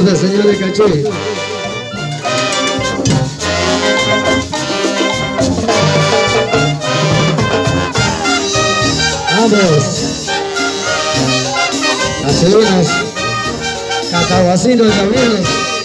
Gracias, señor de Caché. Vamos. Caseronas. Cacahuacinos también.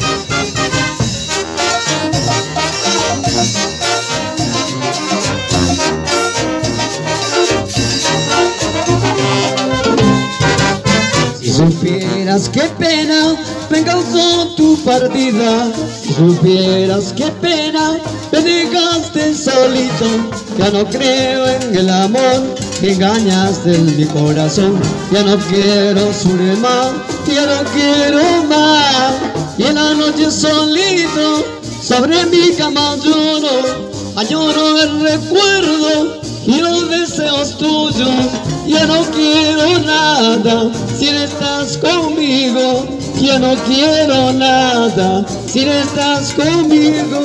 Si supieras qué pena me causó tu partida, si supieras qué pena me dejaste solito, ya no creo en el amor que engañaste en mi corazón, ya no quiero sufrir más, ya no quiero más. Y en la noche solito sobre mi cama lloro, añoro el recuerdo y los deseos tuyos. Ya no quiero nada si no estás conmigo, ya no quiero nada si no estás conmigo.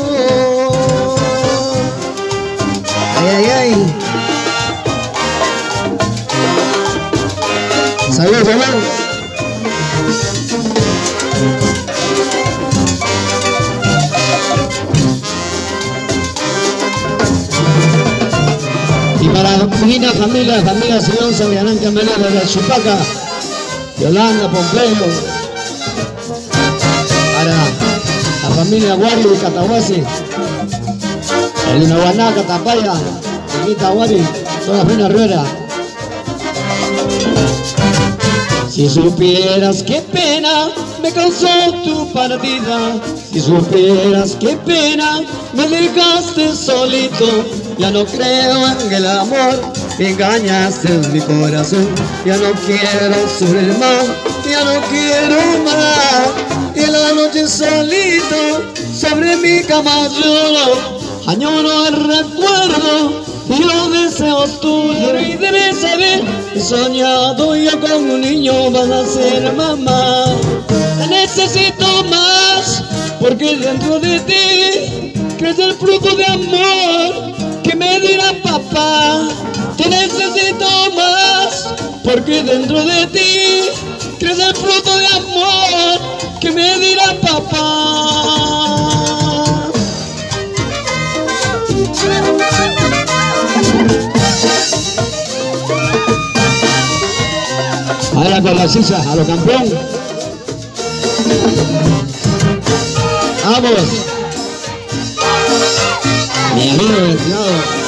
Ay, ay, ay. Salud, salud. Y para mi familia señor Sabianán Camelera de la Chupaca, Yolanda Pompeyo, para la familia Guari de Catahuasi, el Nahuaná, Catapaya, Chiquita Guari, toda la familia Rueda. Si supieras qué pena me causó tu partida, si supieras qué pena me dejaste solito, ya no creo en el amor, me engañaste en mi corazón, ya no quiero sufrir más, ya no quiero más. Y en la noche solito sobre mi cama lloro, añoro el recuerdo y los deseos tuyos. Y debes saber, he soñado yo con un niño, vas a ser mamá. Te necesito más, porque dentro de ti crece el fruto de amor que me dirá papá. Te necesito más, porque dentro de ti crece el fruto de amor que me dirá papá. Ahora con la sisa, a lo campeón. Vamos. Mi amigo destinado.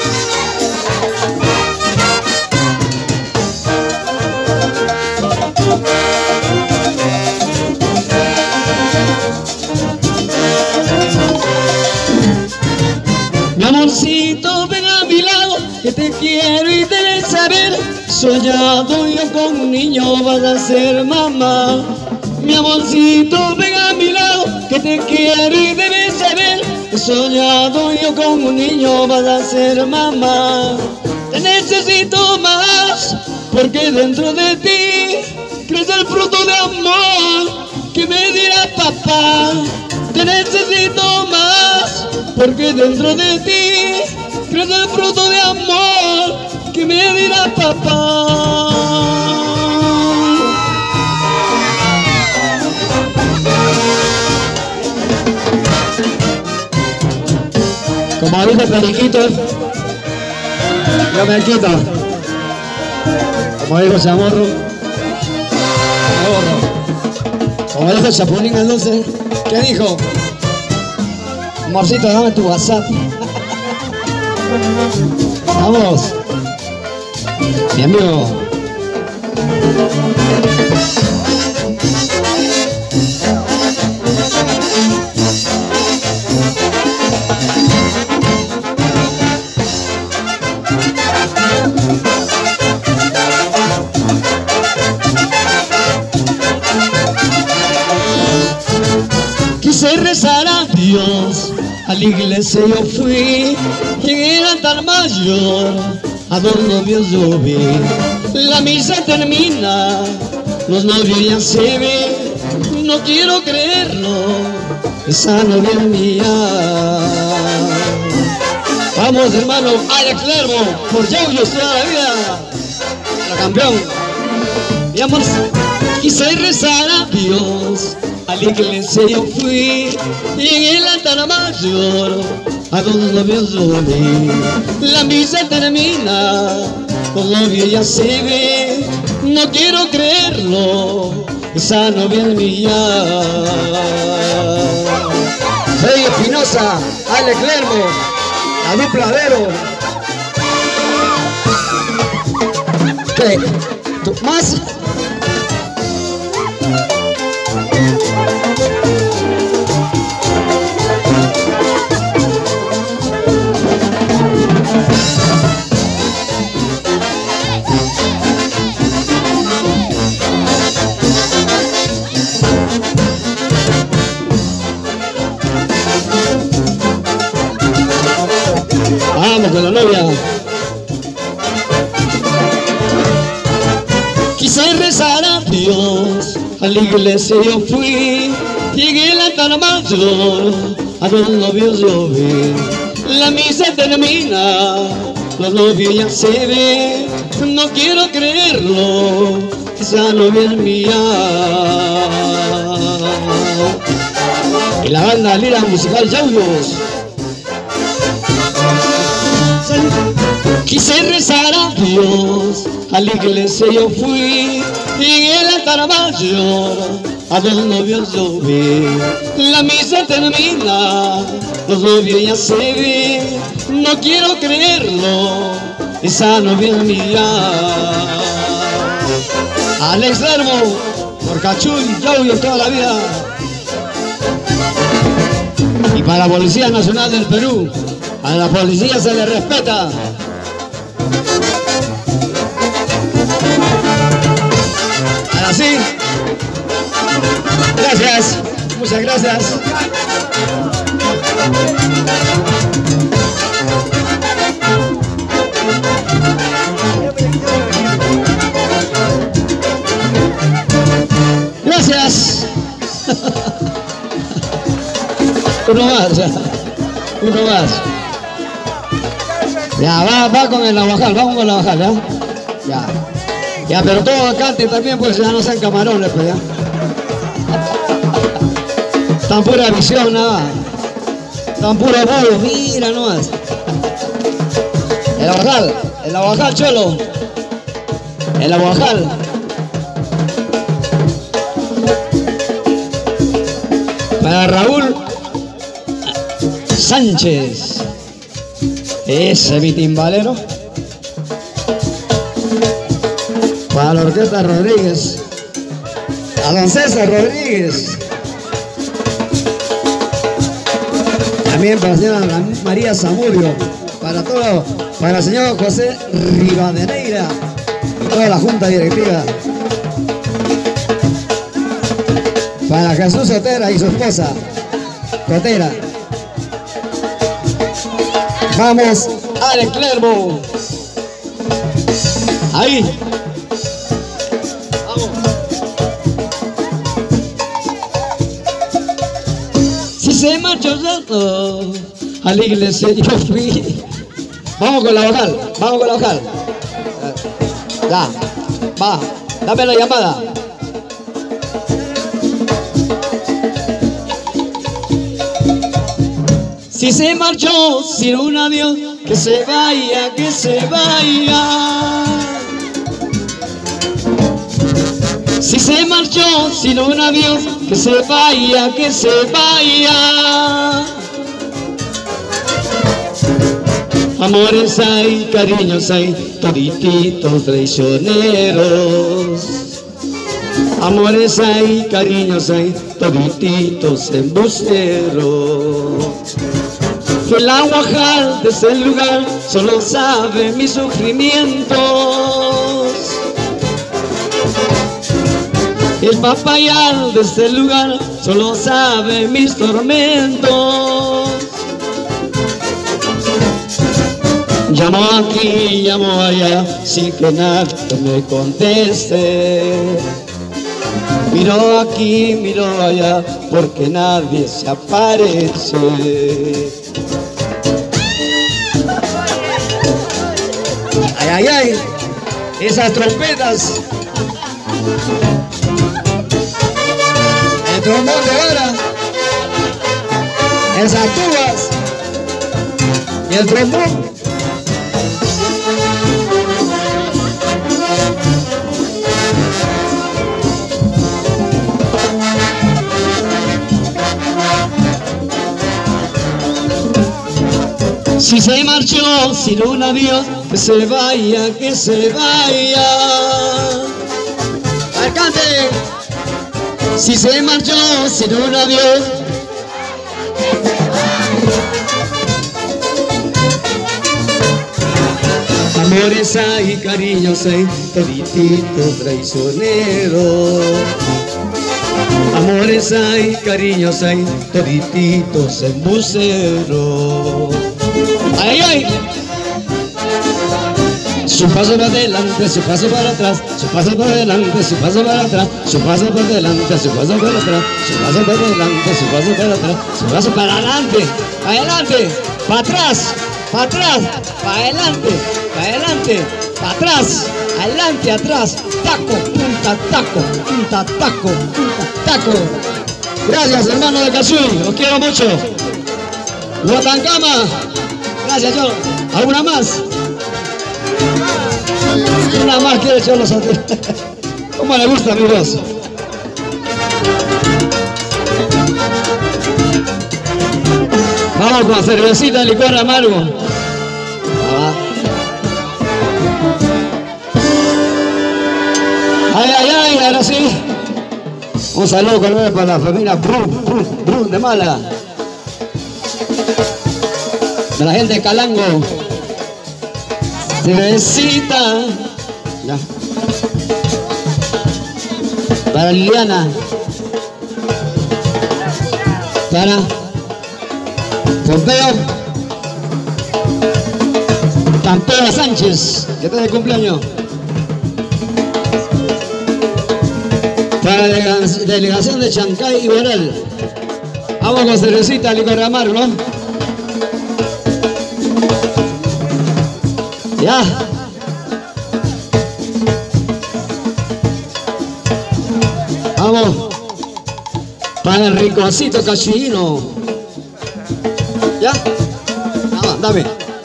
Mi amorcito, ven a mi lado, que te quiero y debes saber. Soñado yo con un niño, vas a ser mamá. Mi amorcito, ven a mi lado, que te quiero y debes saber. Soñado yo con un niño, vas a ser mamá. Te necesito más, porque dentro de ti crece el fruto de amor que me dirá papá. Te necesito más, porque dentro de ti crece el fruto de amor que me dirá papá. Como dice Periquito, yo me quito. Como dijo Chamorro, como dijo Chapulín el Dulce, ¿qué dijo? Amorcito, dame tu WhatsApp. Vamos. Mi amigo. Quise rezar a Dios, a la iglesia yo fui, llegué al altar mayor, a dos novios yo vi. La misa termina, los novios ya se ven, no quiero creerlo, esa novia es mía. Vamos hermano, Alex Lermo, por Yauyos toda la vida, la campeón. Mi amor, quise rezar a Dios, a la iglesia yo fui, y en el altar mayor a dos novios yo vi. La misa termina, los novios ya se ve, no quiero creerlo, esa novia es mía. Soy Espinosa, Ale Clermo, la dupla Vero. ¿Qué? ¿Tú más? Vamos con la novia. Quise rezar a Dios, a la iglesia yo fui, llegué a la altar mayor, a los novios yo vi. La misa termina, los novios ya se ve, no quiero creerlo, esa novia es mía. Y la banda Lira Musical Yauyos. Quise rezar a Dios, a la iglesia yo fui, y en el altar mayor a dos novios yo vi. La misa termina, los novios ya se ve, no quiero creerlo, esa novia es mía. Alex Lermo, por Cachuy, Yauyos toda la vida. Y para la Policía Nacional del Perú, a la policía se le respeta. Ahora sí. Gracias. Muchas gracias. Gracias. Uno más, uno más. Ya, va con el Navajal, vamos con el Navajal, ¿ya? Ya. Ya, pero todo cante también, pues ya no sean camarones, pues ya. Tan pura visión, nada. Tan pura voz, mira nomás. El Navajal, Cholo. El Navajal. Para Raúl Sánchez, ese mi timbalero. Para la Orquesta Rodríguez, a don César Rodríguez. También para la señora María Zamudio, para todo, para el señor José Rivadeneira y toda la junta directiva. Para Jesús Otera y su esposa, Cotera. Vamos, Alex Clermo. Ahí. Vamos. Si se marchó rato, a la iglesia yo fui. Vamos con la vocal, vamos con la vocal. Ya, va, dame la llamada. Si se marchó sin un adiós, que se vaya, que se vaya. Si se marchó sin un adiós, que se vaya, que se vaya. Amores hay, cariños hay, todititos traicioneros. Amores hay, cariños hay, todititos embusteros. Que el Navajal de ese lugar solo sabe mis sufrimientos. El Papayal de ese lugar solo sabe mis tormentos. Llamo aquí, llamo allá, sin que nadie me conteste. Miro aquí, miro allá, porque nadie se aparece. Ay, ay, ay, esas trompetas. El trombón de ahora, esas tubas y el trombón. Si se marchó sin un adiós, que se vaya, que se vaya. ¡Alcance! Si se marchó sin un adiós, amores hay, cariños hay, toditito traicionero. Amores hay, cariños hay, todititos embustero. ¡Ay, ay! Su paso para adelante, su paso para atrás, su paso para adelante, su paso para atrás, su paso para adelante, su paso para atrás, su paso para adelante, su paso para atrás, su paso para adelante, para atrás, para atrás, para adelante, para adelante, para atrás, adelante, atrás, taco, punta, taco, punta, taco, punta, taco. Gracias, hermano de Casuy, los quiero mucho. Guatancama, gracias, yo. ¿Alguna más? Una más quiere Cholo Santos. ¿Cómo le gusta mi voz? Vamos con cervecita, licor amargo. Ay, ay, ay, ahora sí. Un saludo cordial para la familia Brun de Málaga. De la gente de Calango. Cervecita. Ya. Para Liliana. Para Pompeo. Campera Sánchez, que está de cumpleaños. Para la delegación de Chancay y Borel. Vamos con cervecita, licor amargo, ¿no? Ya. Vamos. Para el rinconcito cachillino. ¿Ya? No, dame.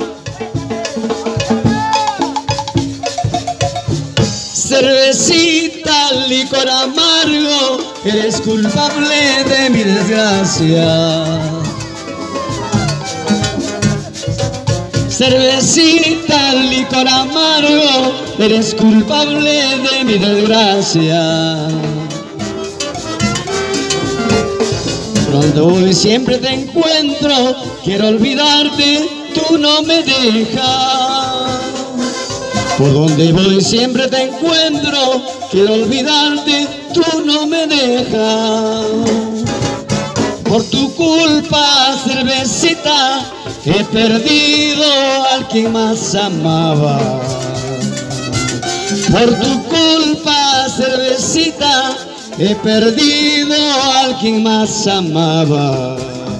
Cervecita, licor amargo, eres culpable de mi desgracia. Cervecita, licor amargo, eres culpable de mi desgracia. Pronto voy, siempre te encuentro, quiero olvidarte, tú no me dejas. Por donde voy siempre te encuentro, quiero olvidarte, tú no me dejas. Por tu culpa, cervecita, he perdido al que más amaba. Por tu culpa, cervecita, he perdido al que más amaba.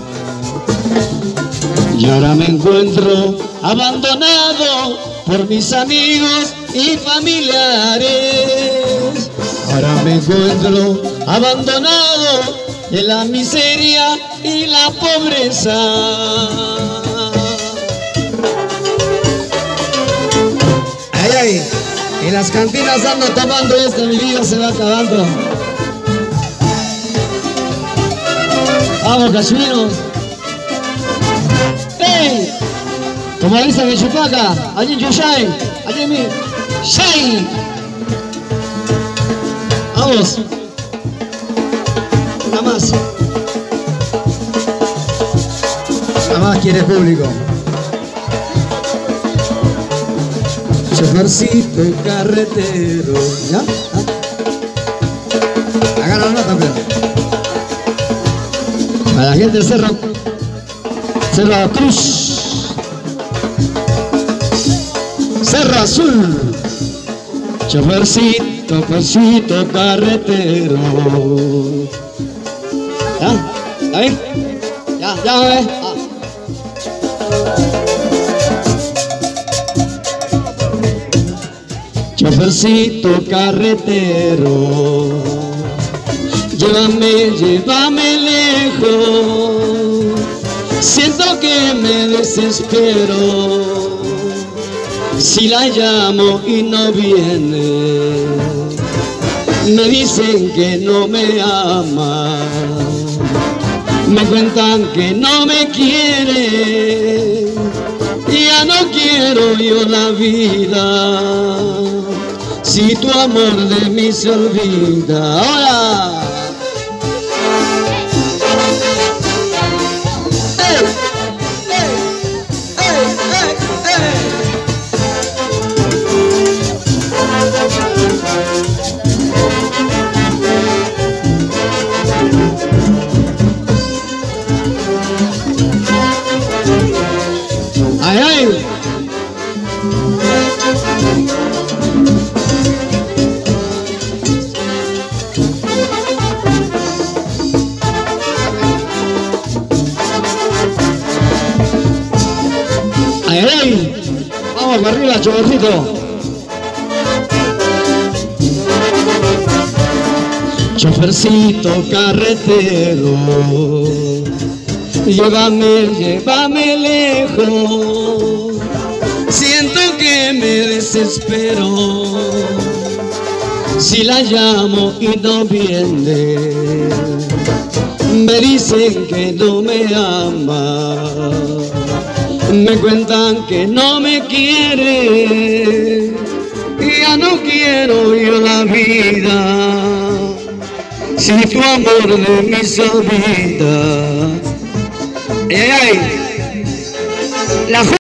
Y ahora me encuentro abandonado por mis amigos y familiares. Ahora me encuentro abandonado en la miseria y la pobreza. Ay, ay, en las cantinas ando tomando esto, mi vida se va acabando. Vamos, cachinos. ¡Hey! Como dicen en Chupaca, allí en Yushay, allí en mi Shay. Vamos. Una más. Una más quiere público. Chofercito carretero. ¿Ya? Agarra la nota, pero. Para la gente de Cerro Cruz. Cerro Azul, chofercito, chofercito carretero. ¿Ya? ¿Ahí? Ya, ya, ¿eh? Ah. chofercito carretero, llévame, llévame lejos, siento que me desespero, si la llamo y no viene, me dicen que no me ama, me cuentan que no me quiere, ya no quiero yo la vida, si tu amor de mí se olvida. ¡Ahora! ¡Ey! ¡Ey! ¡Ey! ¡Ey! ¡Ey! ¡Ay, ay! ¡Ay, ay! ¡Vamos para arriba, chofercito! Chofercito carretero, llévame, llévame lejos, siento que me desespero, si la llamo y no viene, me dicen que no me ama, me cuentan que no me quiere, ya no quiero yo la vida, si tu amor de mí se olvida. ¡Ey! La